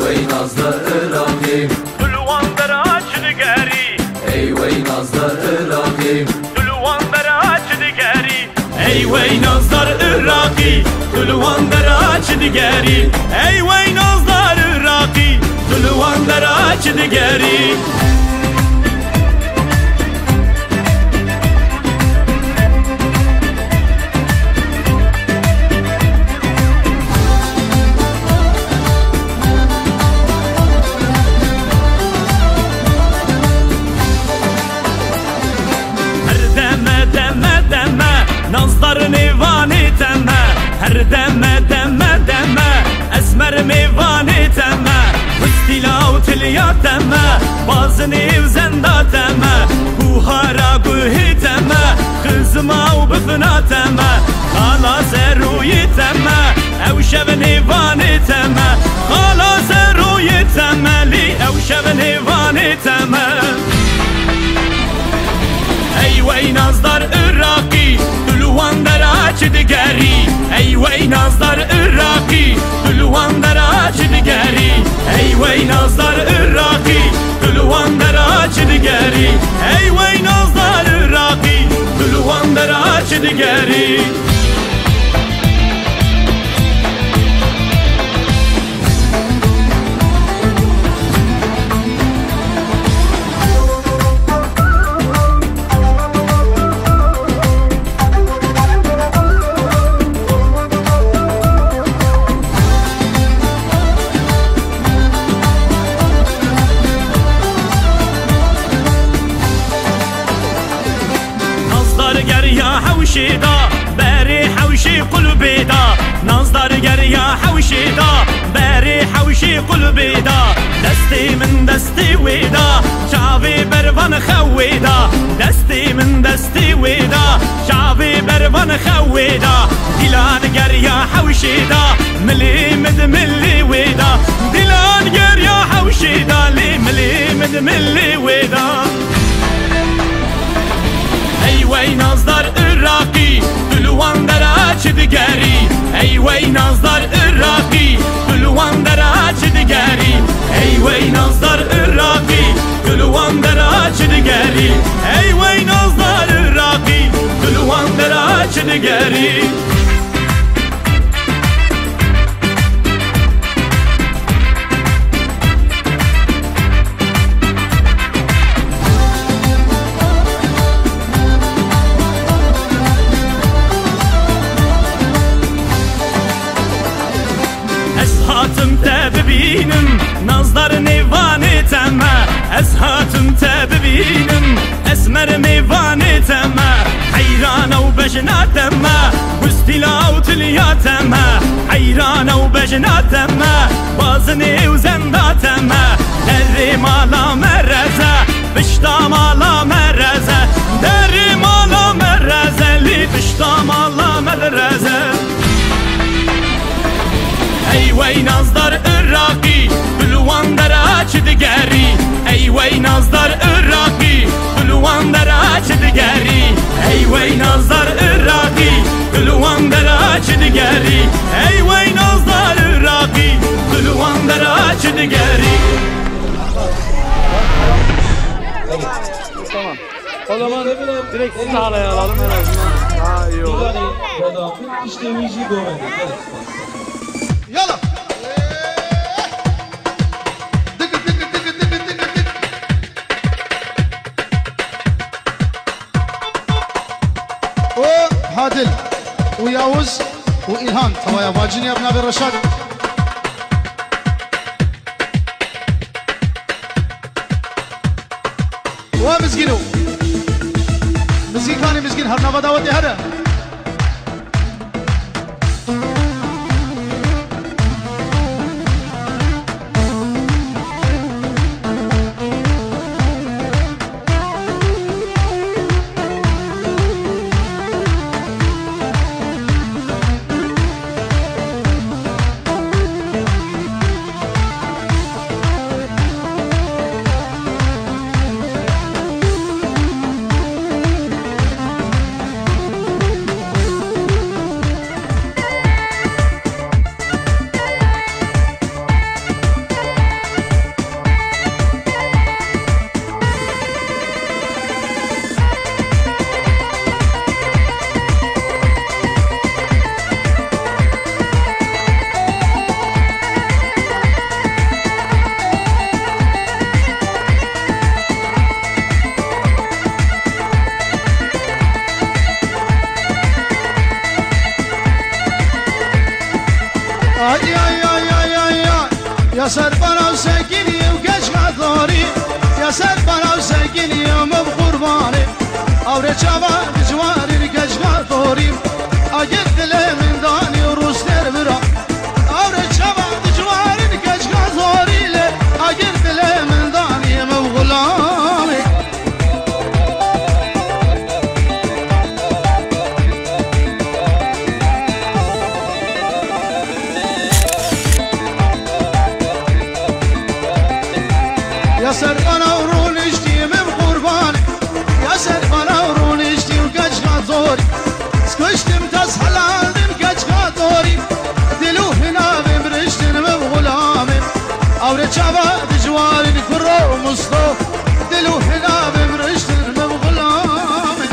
وی نازدار عراقیم دلوان دراج دگری ای وی نازدار عراقیم دلوان دراج دگری ای وی نازدار عراقی دلوان دراج دگری ای وی نازدار عراقی دلوان دراج دگری نازدار میوانی تمه هر دمه دمه دمه اسمر میوانی تمه وستیلا و تلیا تمه بازنی و زندا تمه گوهارا گوهی تمه خزما و بفنا تمه خلاص روی تمه او شب نیوانی تمه خلاص روی تمه لی او شب نیوانی تمه ای وی نازدار عراقی دلوان دراج دگری ای وی نازدار عراقی دلوان دراج دگری ای وی نازدار عراقی دلوان دراج دگری ای وی نازدار عراقی دلوان دراج دگری حوشي دا باري حوشي قلبي دا نازدار يا حوشي دا باري حوشي قلبي دا دستي من دستي ويدا شعبي بربان خويدا دستي من دستي ويدا شعبي بربان خويدا دلان يا حوشي دا ملي مد ملي ويدا دلان يا حوشي دا لي ملي مد ملي ويدا ای وی نازدار عراقی دلوان دراج دگری ای وی نازدار عراقی دلوان دراج دگری ای وی نازدار عراقی دلوان دراج دگری ای وی نازدار عراقی دلوان دراج دگری ببینم نازدار نیوانی تمه از هاتم تا ببینم اسمر میوانی تمه حیران و بجنا تمه بستیلا و تلیا تمه حیران و بجنا تمه بازنی و زندا تمه دری مالا مرزه بشتا مالا مرزه دری مالا مرزه لی بشتا مالا مرزه ای وی نازدار عراقی دلوان دراج دگری ای وی نازدار عراقی دلوان دراج دگری ای وی نازدار عراقی دلوان دراج دگری ای وی نازدار عراقی دلوان دراج دگری Tamam. O zaman direkt sağlaya alalım en azından. Daha iyi olur. Yalla. وعادل وياوز وإلهام توايا واجين يا ابن أبي الرشاد ومسكينو مسكين كاني مسكين هرنا غدا ودي هذا يا سربنا وسكيني وكشغة ثوري يا سربنا وسكيني ومبقرباني أوري شابا جواري لكشغة ثوري أجد لي من داني وروس تربرا أوري شابا جواري لكشغة ثوري لي أجد لي من داني مبغلامي يا سربنا ورونشتي من قرباني يا سربنا ورونشتي وكشغة ثوري سكشتم تسحل عندم كشغة ثوري دلو هنا بمرشتن بغلامي أوري شابا دجواري كرو مصطو دلو هنا بمرشتن بغلامي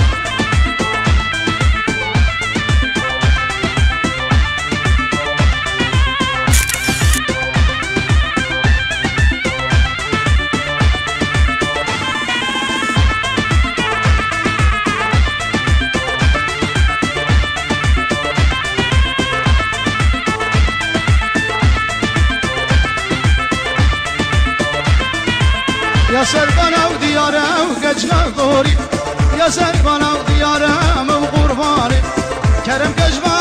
يا سربنا ودياره وكشغة ثوري يا سربنا ودياره من قرباني كرم كشغة